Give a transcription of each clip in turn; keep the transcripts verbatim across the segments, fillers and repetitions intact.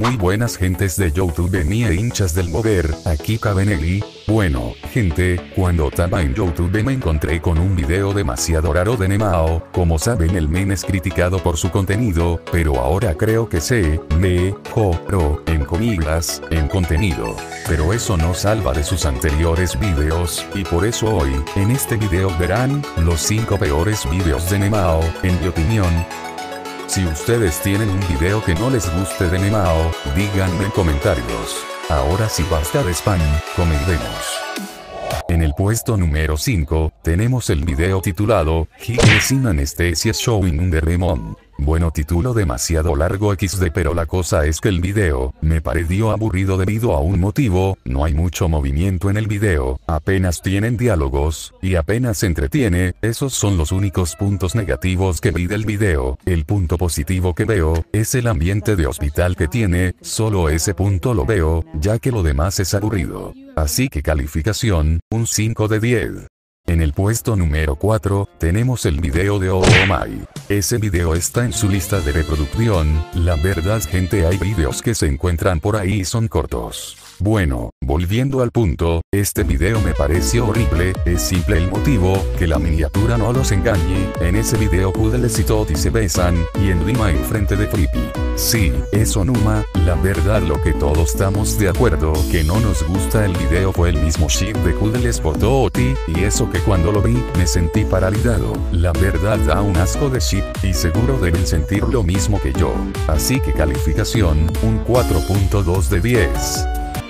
Muy buenas gentes de YouTube e hinchas del mover, aquí Cabenelli. Bueno, gente, cuando estaba en YouTube me encontré con un video demasiado raro de Nemao. Como saben, el men es criticado por su contenido, pero ahora creo que se mejoró, en comillas, en contenido. Pero eso no salva de sus anteriores videos, y por eso hoy, en este video verán, los cinco peores videos de Nemao, en mi opinión. Si ustedes tienen un video que no les guste de Nemao, díganme en comentarios. Ahora sí, basta de spam, comencemos. En el puesto número cinco, tenemos el video titulado High sin Anesthesia Showing Under Lemon. Bueno, título demasiado largo equis de, pero la cosa es que el video me pareció aburrido debido a un motivo: no hay mucho movimiento en el video, apenas tienen diálogos, y apenas se entretiene. Esos son los únicos puntos negativos que vi del video. El punto positivo que veo es el ambiente de hospital que tiene, solo ese punto lo veo, ya que lo demás es aburrido. Así que calificación, un cinco de diez. En el puesto número cuatro, tenemos el video de Oh My. Ese video está en su lista de reproducción. La verdad, gente, hay videos que se encuentran por ahí y son cortos. Bueno, volviendo al punto, este video me pareció horrible. Es simple el motivo, que la miniatura no los engañe. En ese video Cuddles y Toti se besan, y en rima en frente de Flippy. Sí, eso Numa, la verdad lo que todos estamos de acuerdo que no nos gusta el video fue el mismo ship de Cuddles por Toti, y eso que cuando lo vi, me sentí paralizado. La verdad da un asco de ship, y seguro deben sentir lo mismo que yo. Así que calificación, un cuatro punto dos de diez.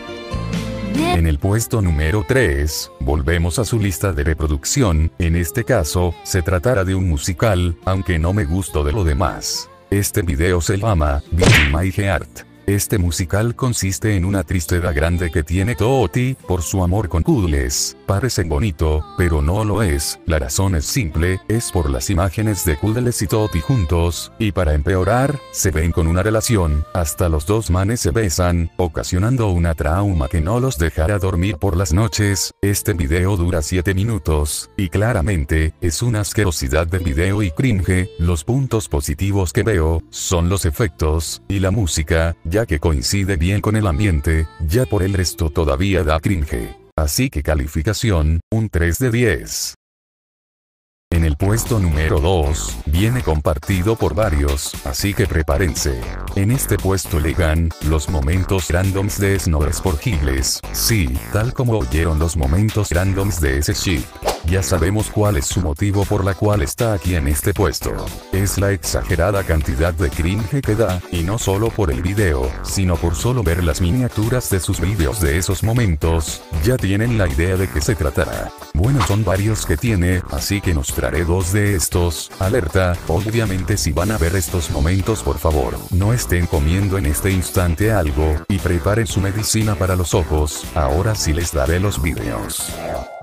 En el puesto número tres, volvemos a su lista de reproducción. En este caso, se tratará de un musical, aunque no me gustó de lo demás. Este video se llama Beating My Heart. Este musical consiste en una tristeza grande que tiene Toti por su amor con Cuddles. Parece bonito, pero no lo es. La razón es simple, es por las imágenes de Cuddles y Toti juntos, y para empeorar, se ven con una relación. Hasta los dos manes se besan, ocasionando una trauma que no los dejará dormir por las noches. Este video dura siete minutos, y claramente, es una asquerosidad de video y cringe. Los puntos positivos que veo, son los efectos, y la música, ya que coincide bien con el ambiente, ya por el resto todavía da cringe. Así que calificación, un tres de diez. En el puesto número dos, viene compartido por varios, así que prepárense. En este puesto llegan, los momentos randoms de Snores por Giles. Sí, tal como oyeron, los momentos randoms de ese ship. Ya sabemos cuál es su motivo por la cual está aquí en este puesto. Es la exagerada cantidad de cringe que da, y no solo por el video, sino por solo ver las miniaturas de sus videos de esos momentos, ya tienen la idea de qué se tratará. Bueno, son varios que tiene, así que nos traeré dos de estos. Alerta, obviamente si van a ver estos momentos, por favor, no estén comiendo en este instante algo, y preparen su medicina para los ojos. Ahora sí les daré los videos.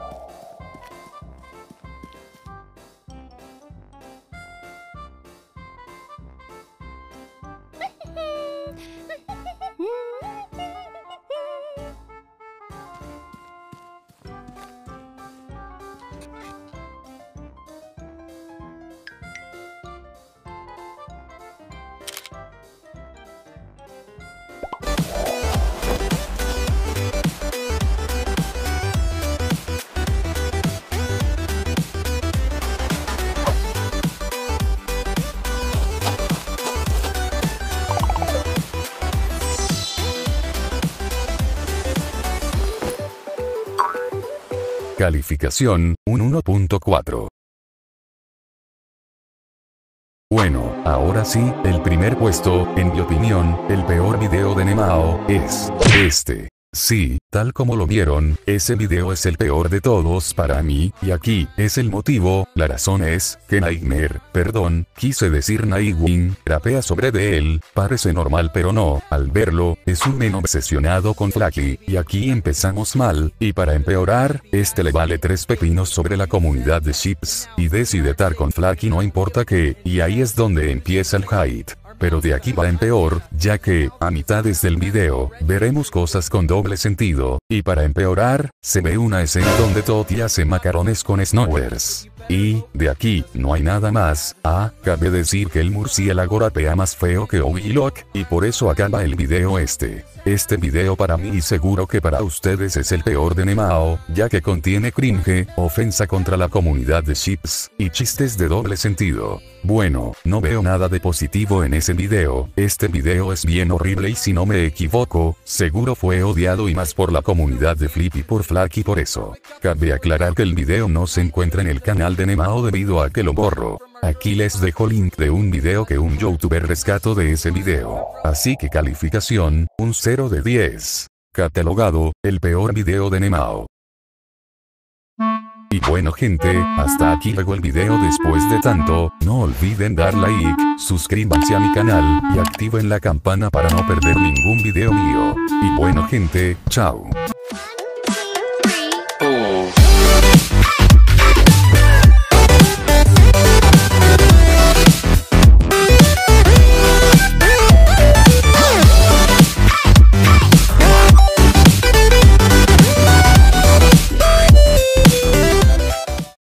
Calificación, un uno punto cuatro. Bueno, ahora sí, el primer puesto, en mi opinión, el peor video de Nemao, es este. Sí, tal como lo vieron, ese video es el peor de todos para mí, y aquí es el motivo. La razón es que Nightmare, perdón, quise decir Nightwing, rapea sobre de él. Parece normal pero no, al verlo, es un men obsesionado con Flaky, y aquí empezamos mal, y para empeorar, este le vale tres pepinos sobre la comunidad de ships, y decide estar con Flaky no importa qué, y ahí es donde empieza el hate. Pero de aquí va en peor, ya que, a mitades del video, veremos cosas con doble sentido, y para empeorar, se ve una escena donde Toti hace macarrones con Snowers. Y, de aquí, no hay nada más. Ah, cabe decir que el murciélago rapea más feo que Ogilock, y por eso acaba el video este. Este video para mí y seguro que para ustedes es el peor de Nemao, ya que contiene cringe, ofensa contra la comunidad de ships, y chistes de doble sentido. Bueno, no veo nada de positivo en ese video, este video es bien horrible y si no me equivoco, seguro fue odiado y más por la comunidad de Flip y por Flack y por eso. Cabe aclarar que el video no se encuentra en el canal de Nemao debido a que lo borro. Aquí les dejo link de un video que un youtuber rescató de ese video. Así que calificación, un cero de diez. Catalogado, el peor video de Nemao. Y bueno gente, hasta aquí llegó el video después de tanto, no olviden dar like, suscríbanse a mi canal, y activen la campana para no perder ningún video mío. Y bueno gente, chao.